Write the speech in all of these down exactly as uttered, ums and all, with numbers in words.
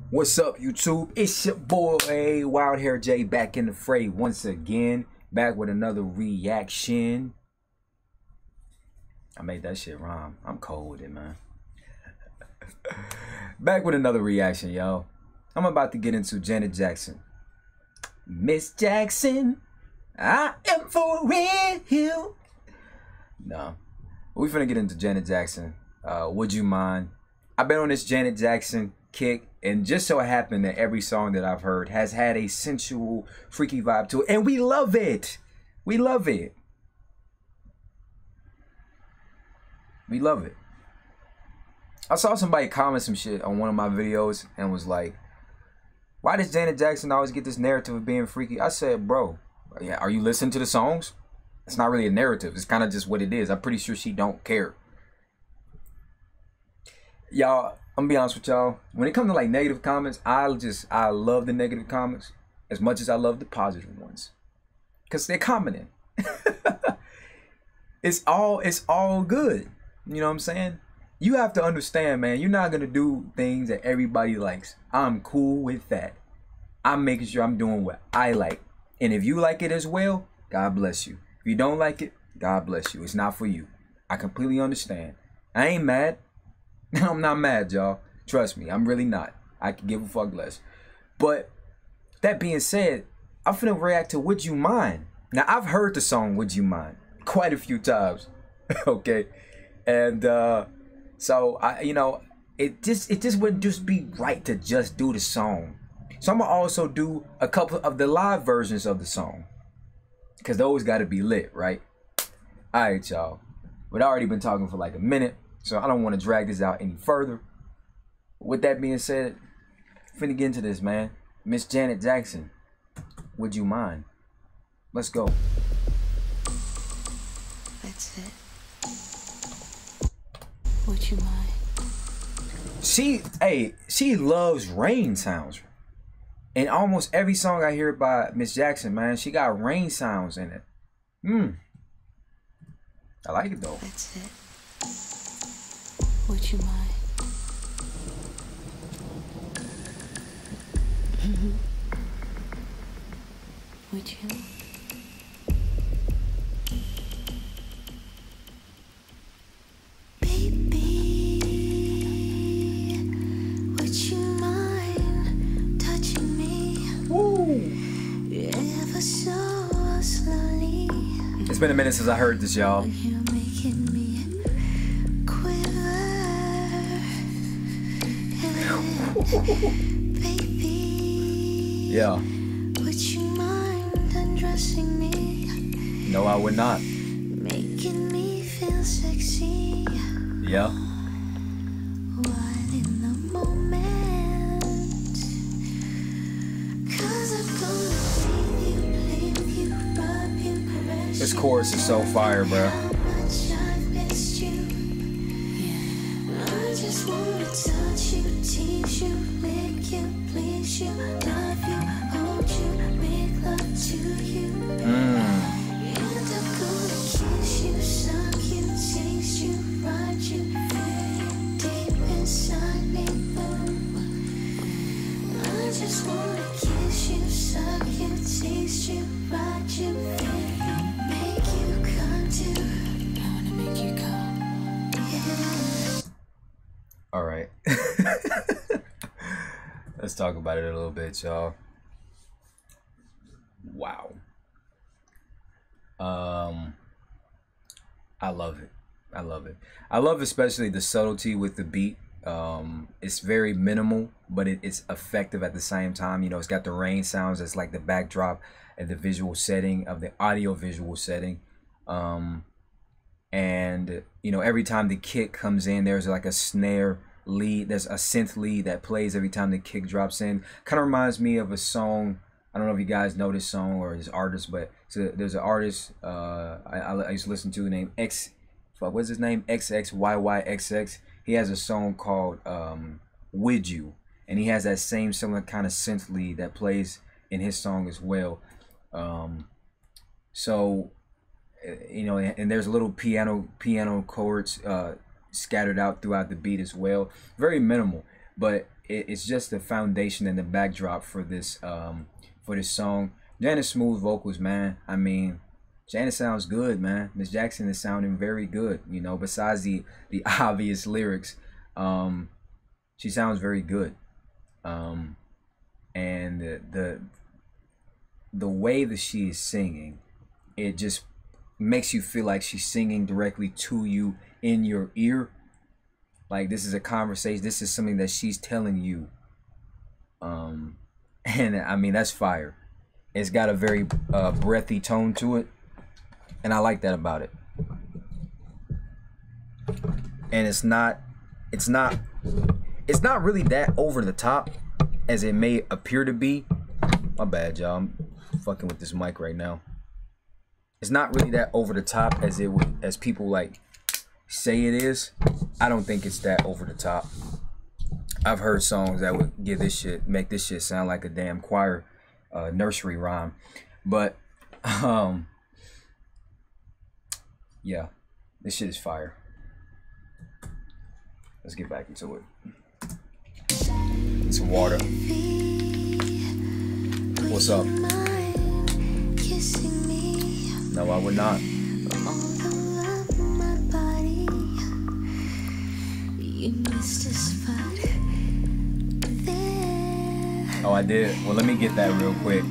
What's up, YouTube? It's your boy Wild Hair J back in the fray once again, back with another reaction. I made that shit rhyme. I'm cold with it, man. Back with another reaction, y'all. I'm about to get into Janet Jackson. Miss Jackson, I am for real. No, we finna get into Janet Jackson. Uh, would you mind? I've been on this Janet Jackson kick, and just so happened that every song that I've heard has had a sensual, freaky vibe to it, and we love it. We love it. We love it. I saw somebody comment some shit on one of my videos and was like, why does Janet Jackson always get this narrative of being freaky? I said, bro, yeah, are you listening to the songs? It's not really a narrative. It's kind of just what it is. I'm pretty sure she don't care. Y'all, I'm gonna be honest with y'all. When it comes to like negative comments, I just, I love the negative comments as much as I love the positive ones. Because they're commenting. It's all, it's all good. You know what I'm saying? You have to understand, man, you're not gonna do things that everybody likes. I'm cool with that. I'm making sure I'm doing what I like. And if you like it as well, God bless you. If you don't like it, God bless you. It's not for you. I completely understand. I ain't mad. I'm not mad, y'all. Trust me, I'm really not. I can give a fuck less. But that being said, I'm finna react to Would You Mind? Now, I've heard the song Would You Mind quite a few times. Okay. And uh so I you know, it just it just wouldn't just be right to just do the song. So I'm gonna also do a couple of the live versions of the song, because those gotta be lit, right? Alright, y'all. But I already been talking for like a minute, so I don't want to drag this out any further. With that being said, finna get into this, man. Miss Janet Jackson, Would You Mind? Let's go. That's it. Would you mind? She, hey, she loves rain sounds. And almost every song I hear by Miss Jackson, man, she got rain sounds in it. Hmm. I like it though. That's it. Would you mind? Would you? Baby, would you mind touching me? Woo. Ever so slowly. It's been a minute since I heard this, y'all. You're making me quiver. Baby, Yeah. would you mind undressing me? No, I would not. Making me feel sexy. Yeah. While in the moment, 'cause I'm gonna leave you, leave you, rub you, caress This you. chorus is so fire, bro. How much I've missed you. I just wanna touch you, tease you, lick you, please you, love you, hold you, make love to you. Mm. And I'm gonna kiss you, suck you, taste you, ride you, feel you deep inside me. I just wanna kiss you, suck you, taste you, ride you, feel you, make you come to. I wanna make you come. Yeah. All right. Let's talk about it a little bit, y'all. Wow. Um, I love it. I love it. I love especially the subtlety with the beat. Um, it's very minimal, but it, it's effective at the same time. You know, it's got the rain sounds that's like the backdrop and the visual setting of the audio visual setting. Um, and, you know, every time the kick comes in, there's like a snare lead. There's a synth lead that plays every time the kick drops in. Kind of reminds me of a song. I don't know if you guys know this song or this artist, but so there's an artist uh, I, I used to listen to named X. What's his name? X X Y Y X X. He has a song called um, With You, and he has that same similar kind of synth lead that plays in his song as well. Um, so, you know, and there's little piano piano chords uh, scattered out throughout the beat as well. Very minimal, but it, it's just the foundation and the backdrop for this um for this song. Janet's smooth vocals, man. I mean, Janet sounds good, man. Miss Jackson is sounding very good. You know, besides the the obvious lyrics, um, she sounds very good. Um, and the the the way that she is singing, it just makes you feel like she's singing directly to you in your ear. Like this is a conversation. This is something that she's telling you. Um, and I mean that's fire. It's got a very uh, breathy tone to it. And I like that about it. And it's not, it's not, it's not really that over the top as it may appear to be. My bad, y'all. I'm fucking with this mic right now. It's not really that over the top as it would, as people like say it is. I don't think it's that over the top. I've heard songs that would give this shit, make this shit sound like a damn choir uh, nursery rhyme. But, um... yeah, this shit is fire. Let's get back into it. Some water. What's up? No, I would not. Oh, I did. Well, let me get that real quick.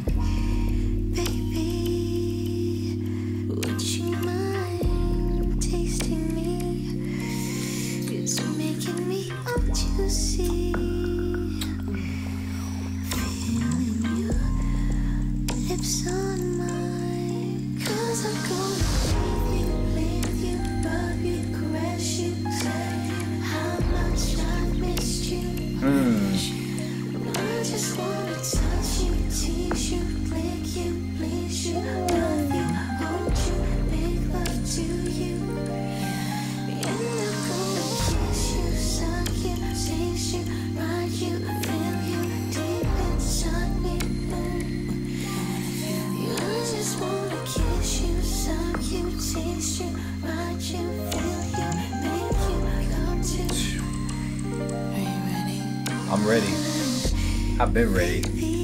I'm ready. I've been ready.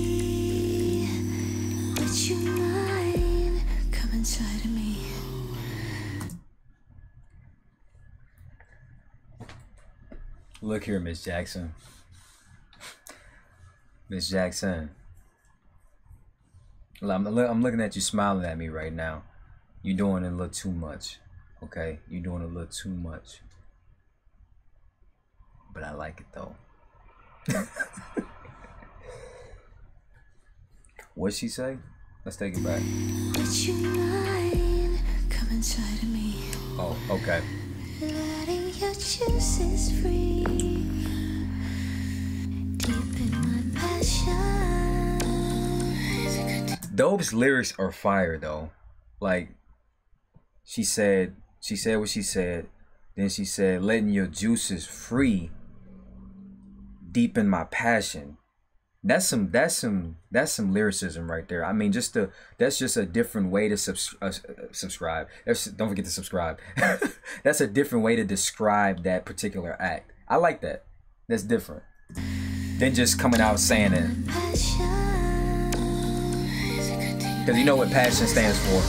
Would you mind come inside of me? Look here, Miss Jackson. Miss Jackson. I'm, I'm looking at you smiling at me right now. You're doing a little too much. Okay? You're doing a little too much. But I like it though. What'd she say? Let's take it back. Would you mind come inside of me? Oh, okay. Letting your juices free. Deep in my passion. Those lyrics are fire though. Like she said, she said what she said. Then she said, letting your juices free. Deep in my passion. That's some that's some that's some lyricism right there. I mean, just to that's just a different way to subs uh, subscribe. That's, don't forget to subscribe. That's a different way to describe that particular act. I like that. That's different than just coming out saying it. Because you know what passion stands for.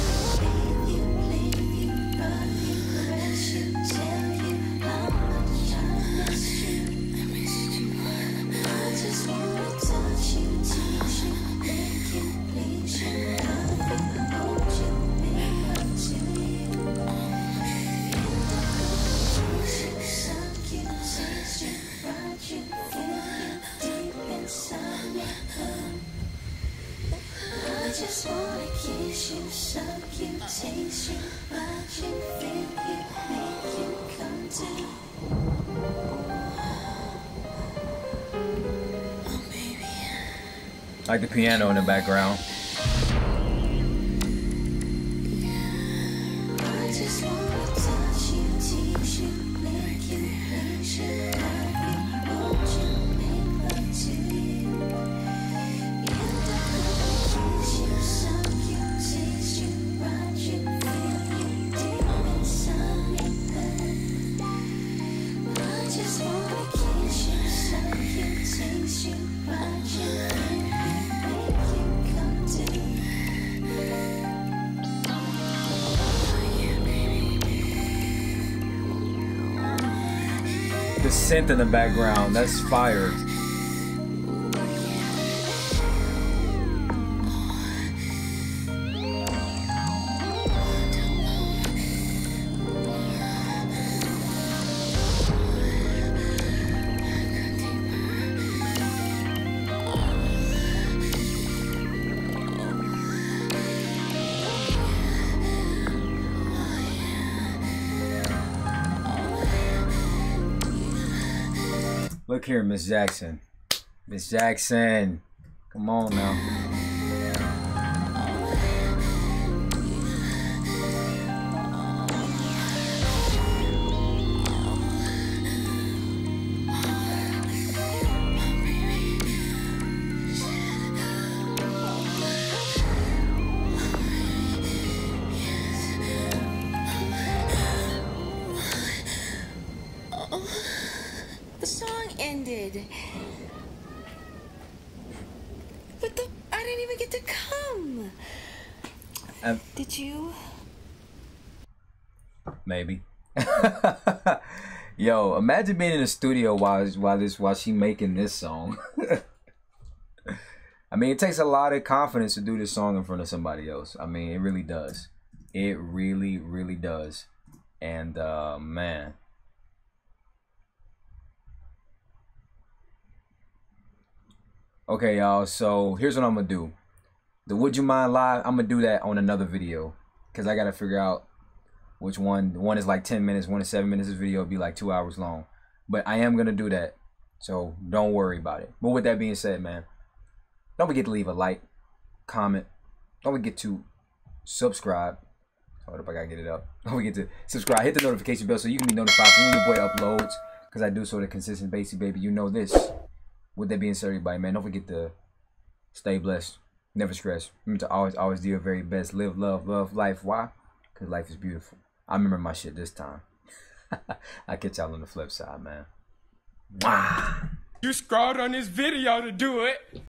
Like the piano in the background. Just wanna kiss you, suck you, take synth in the background. That's fire. Look here, Miss Jackson. Miss Jackson. Come on now. The song ended. But the I didn't even get to come. Um, Did you? Maybe. Yo, imagine being in the studio while while this while she making this song. I mean, it takes a lot of confidence to do this song in front of somebody else. I mean, it really does. It really, really does. And uh, man. Okay, y'all, so here's what I'm gonna do. The Would You Mind Live, I'm gonna do that on another video. Because I gotta figure out which one. One is like ten minutes, one is seven minutes. This video will be like two hours long. But I am gonna do that. So don't worry about it. But with that being said, man, don't forget to leave a like, comment. Don't forget to subscribe. Hold up, I gotta get it up. Don't forget to subscribe. Hit the notification bell so you can be notified when your boy uploads. Because I do sort of consistent bassy, baby. You know this. With that being said, everybody, man, don't forget to stay blessed. Never stress. Remember to always, always do your very best. Live, love, love life. Why? Because life is beautiful. I remember my shit this time. I'll catch y'all on the flip side, man. Wow. You scrolled on this video to do it.